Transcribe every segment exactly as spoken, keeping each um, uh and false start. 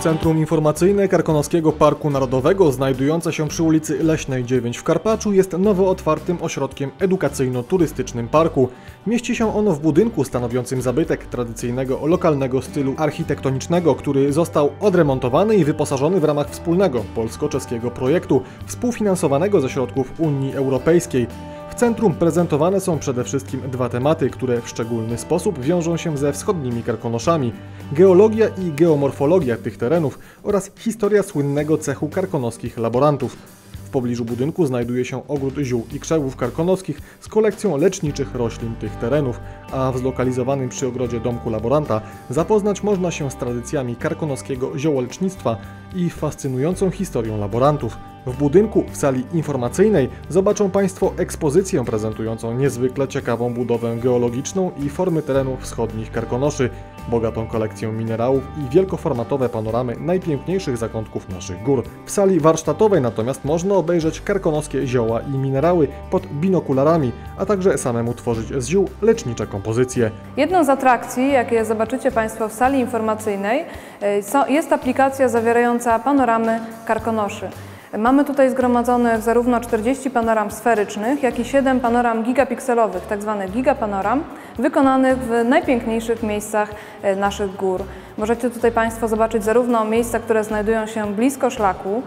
Centrum Informacyjne Karkonoskiego Parku Narodowego, znajdujące się przy ulicy Leśnej dziewięć w Karpaczu, jest nowo otwartym ośrodkiem edukacyjno-turystycznym parku. Mieści się ono w budynku stanowiącym zabytek tradycyjnego lokalnego stylu architektonicznego, który został odremontowany i wyposażony w ramach wspólnego polsko-czeskiego projektu współfinansowanego ze środków Unii Europejskiej. W centrum prezentowane są przede wszystkim dwa tematy, które w szczególny sposób wiążą się ze wschodnimi Karkonoszami: geologia i geomorfologia tych terenów oraz historia słynnego cechu karkonoskich laborantów. W pobliżu budynku znajduje się ogród ziół i krzewów karkonoskich z kolekcją leczniczych roślin tych terenów, a w zlokalizowanym przy ogrodzie domku laboranta zapoznać można się z tradycjami karkonoskiego ziołolecznictwa i fascynującą historią laborantów. W budynku, w sali informacyjnej, zobaczą Państwo ekspozycję prezentującą niezwykle ciekawą budowę geologiczną i formy terenów wschodnich Karkonoszy, bogatą kolekcję minerałów i wielkoformatowe panoramy najpiękniejszych zakątków naszych gór. W sali warsztatowej natomiast można obejrzeć karkonoskie zioła i minerały pod binokularami, a także samemu tworzyć z ziół lecznicze kompozycje. Jedną z atrakcji, jakie zobaczycie Państwo w sali informacyjnej, jest aplikacja zawierająca panoramy Karkonoszy. Mamy tutaj zgromadzonych zarówno czterdzieści panoram sferycznych, jak i siedem panoram gigapikselowych, tzw. gigapanoram, wykonanych w najpiękniejszych miejscach naszych gór. Możecie tutaj Państwo zobaczyć zarówno miejsca, które znajdują się blisko szlaku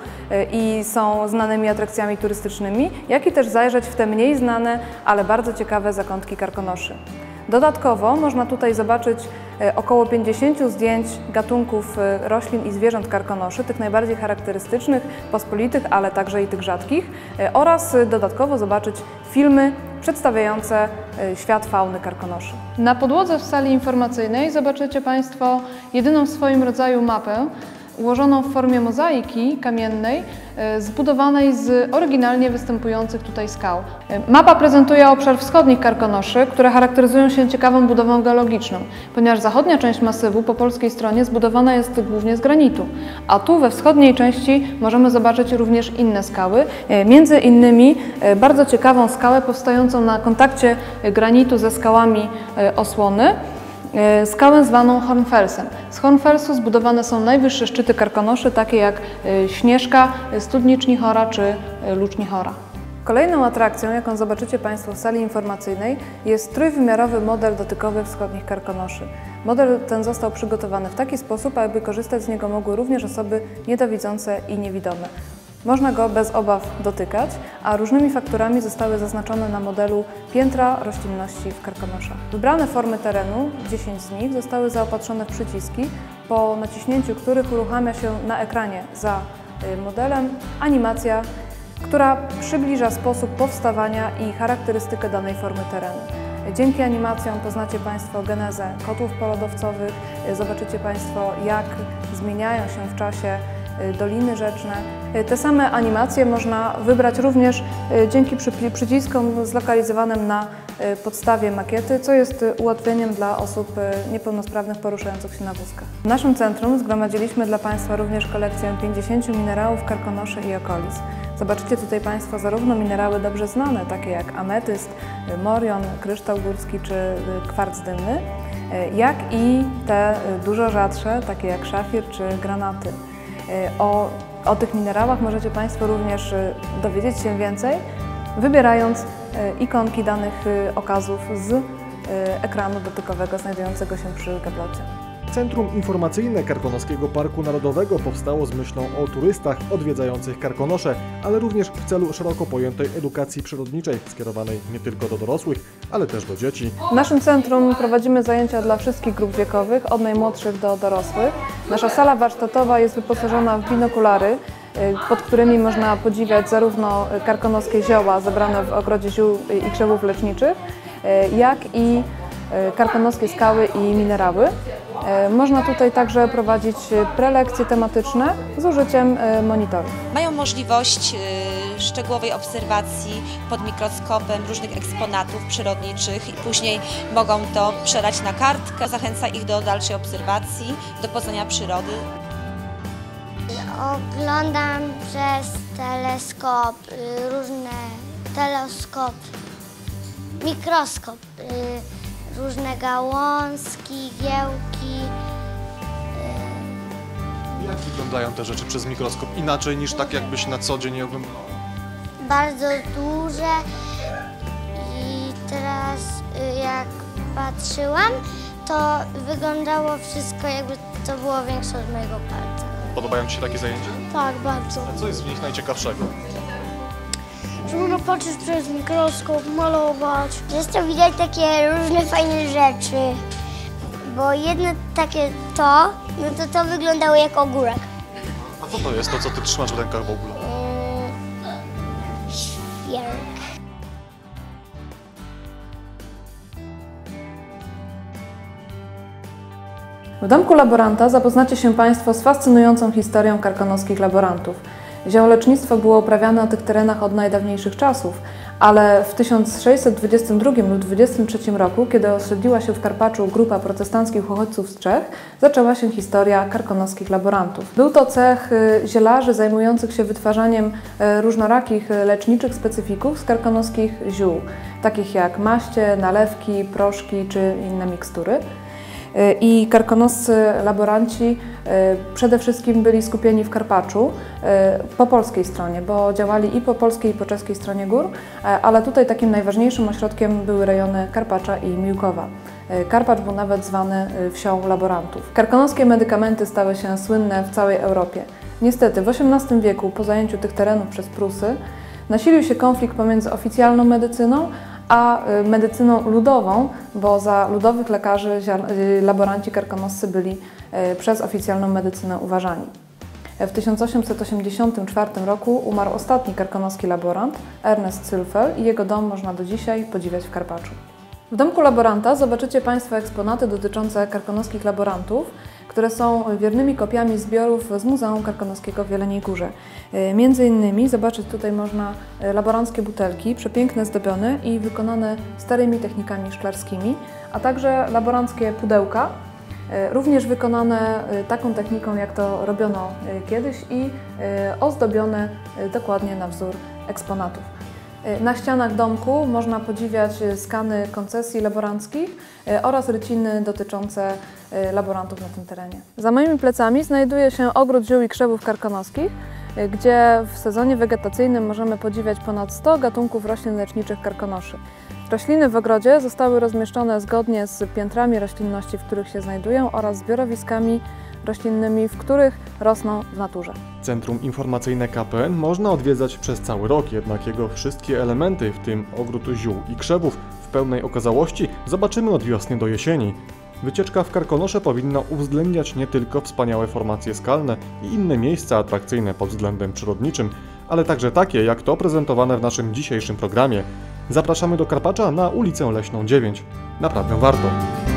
i są znanymi atrakcjami turystycznymi, jak i też zajrzeć w te mniej znane, ale bardzo ciekawe zakątki Karkonoszy. Dodatkowo można tutaj zobaczyć około pięćdziesięciu zdjęć gatunków roślin i zwierząt Karkonoszy, tych najbardziej charakterystycznych, pospolitych, ale także i tych rzadkich, oraz dodatkowo zobaczyć filmy przedstawiające świat fauny Karkonoszy. Na podłodze w sali informacyjnej zobaczycie Państwo jedyną w swoim rodzaju mapę, ułożoną w formie mozaiki kamiennej, zbudowanej z oryginalnie występujących tutaj skał. Mapa prezentuje obszar wschodnich Karkonoszy, które charakteryzują się ciekawą budową geologiczną, ponieważ zachodnia część masywu po polskiej stronie zbudowana jest głównie z granitu, a tu we wschodniej części możemy zobaczyć również inne skały, między innymi bardzo ciekawą skałę powstającą na kontakcie granitu ze skałami osłony, skałę zwaną Hornfelsem. Z Hornfelsu zbudowane są najwyższe szczyty Karkonoszy, takie jak Śnieżka, Studniczni Chora czy Luczni Chora. Kolejną atrakcją, jaką zobaczycie Państwo w sali informacyjnej, jest trójwymiarowy model dotykowy wschodnich Karkonoszy. Model ten został przygotowany w taki sposób, aby korzystać z niego mogły również osoby niedowidzące i niewidome. Można go bez obaw dotykać, a różnymi fakturami zostały zaznaczone na modelu piętra roślinności w Karkonoszach. Wybrane formy terenu, dziesięć z nich, zostały zaopatrzone w przyciski, po naciśnięciu których uruchamia się na ekranie za modelem animacja, która przybliża sposób powstawania i charakterystykę danej formy terenu. Dzięki animacjom poznacie Państwo genezę kotłów polodowcowych, zobaczycie Państwo, jak zmieniają się w czasie doliny rzeczne. Te same animacje można wybrać również dzięki przyciskom zlokalizowanym na podstawie makiety, co jest ułatwieniem dla osób niepełnosprawnych poruszających się na wózkach. W naszym centrum zgromadziliśmy dla Państwa również kolekcję pięćdziesięciu minerałów Karkonoszy i okolic. Zobaczycie tutaj Państwo zarówno minerały dobrze znane, takie jak ametyst, morion, kryształ górski czy kwarc dymny, jak i te dużo rzadsze, takie jak szafir czy granaty. O, o tych minerałach możecie Państwo również dowiedzieć się więcej, wybierając ikonki danych okazów z ekranu dotykowego znajdującego się przy gablocie. Centrum Informacyjne Karkonoskiego Parku Narodowego powstało z myślą o turystach odwiedzających Karkonosze, ale również w celu szeroko pojętej edukacji przyrodniczej, skierowanej nie tylko do dorosłych, ale też do dzieci. W naszym centrum prowadzimy zajęcia dla wszystkich grup wiekowych, od najmłodszych do dorosłych. Nasza sala warsztatowa jest wyposażona w binokulary, pod którymi można podziwiać zarówno karkonoskie zioła zebrane w ogrodzie ziół i krzewów leczniczych, jak i karkonoskie skały i minerały. Można tutaj także prowadzić prelekcje tematyczne z użyciem monitorów. Mają możliwość szczegółowej obserwacji pod mikroskopem różnych eksponatów przyrodniczych i później mogą to przelać na kartkę. Zachęca ich do dalszej obserwacji, do poznania przyrody. Oglądam przez teleskop, różne teleskop, mikroskop, różne gałązki, giełki, Jak wyglądają te rzeczy przez mikroskop inaczej niż tak jakbyś na co dzień je oglądał? Bardzo duże i teraz y, jak patrzyłam, to wyglądało wszystko jakby to było większe od mojego palca. Podobają Ci się takie zajęcia? Tak, bardzo. A co jest w nich najciekawszego? Że można patrzeć przez mikroskop, malować. Jest to widać takie różne fajne rzeczy, bo jedno takie to, no to to wyglądało jak ogórek. A co to jest to, co Ty trzymasz w rękach w ogóle? Yy, świerk. W domku laboranta zapoznacie się Państwo z fascynującą historią karkonoskich laborantów. Ziołolecznictwo było uprawiane na tych terenach od najdawniejszych czasów, ale w tysiąc sześćset dwudziestym drugim lub dwudziestym trzecim roku, kiedy osiedliła się w Karpaczu grupa protestanckich uchodźców z Czech, zaczęła się historia karkonoskich laborantów. Był to cech zielarzy zajmujących się wytwarzaniem różnorakich leczniczych specyfików z karkonoskich ziół, takich jak maście, nalewki, proszki czy inne mikstury. I karkonoscy laboranci przede wszystkim byli skupieni w Karpaczu po polskiej stronie, bo działali i po polskiej, i po czeskiej stronie gór, ale tutaj takim najważniejszym ośrodkiem były rejony Karpacza i Miłkowa. Karpacz był nawet zwany wsią laborantów. Karkonoskie medykamenty stały się słynne w całej Europie. Niestety w osiemnastym wieku, po zajęciu tych terenów przez Prusy, nasilił się konflikt pomiędzy oficjalną medycyną a medycyną ludową, bo za ludowych lekarzy laboranci karkonoscy byli przez oficjalną medycynę uważani. W tysiąc osiemset osiemdziesiątym czwartym roku umarł ostatni karkonoski laborant, Ernest Zülfel, i jego dom można do dzisiaj podziwiać w Karpaczu. W domku laboranta zobaczycie Państwo eksponaty dotyczące karkonoskich laborantów, które są wiernymi kopiami zbiorów z Muzeum Karkonoskiego w Jeleniej Górze. Między innymi zobaczyć tutaj można laboranckie butelki, przepiękne, zdobione i wykonane starymi technikami szklarskimi, a także laboranckie pudełka, również wykonane taką techniką, jak to robiono kiedyś i ozdobione dokładnie na wzór eksponatów. Na ścianach domku można podziwiać skany koncesji laboranckich oraz ryciny dotyczące laborantów na tym terenie. Za moimi plecami znajduje się ogród ziół i krzewów karkonoskich, gdzie w sezonie wegetacyjnym możemy podziwiać ponad sto gatunków roślin leczniczych karkonoszy. Rośliny w ogrodzie zostały rozmieszczone zgodnie z piętrami roślinności, w których się znajdują, oraz zbiorowiskami roślinnymi, w których rosną w naturze. Centrum Informacyjne K P N można odwiedzać przez cały rok, jednak jego wszystkie elementy, w tym ogród ziół i krzewów, w pełnej okazałości zobaczymy od wiosny do jesieni. Wycieczka w Karkonosze powinna uwzględniać nie tylko wspaniałe formacje skalne i inne miejsca atrakcyjne pod względem przyrodniczym, ale także takie jak to prezentowane w naszym dzisiejszym programie. Zapraszamy do Karpacza na ulicę Leśną dziewięć. Naprawdę warto!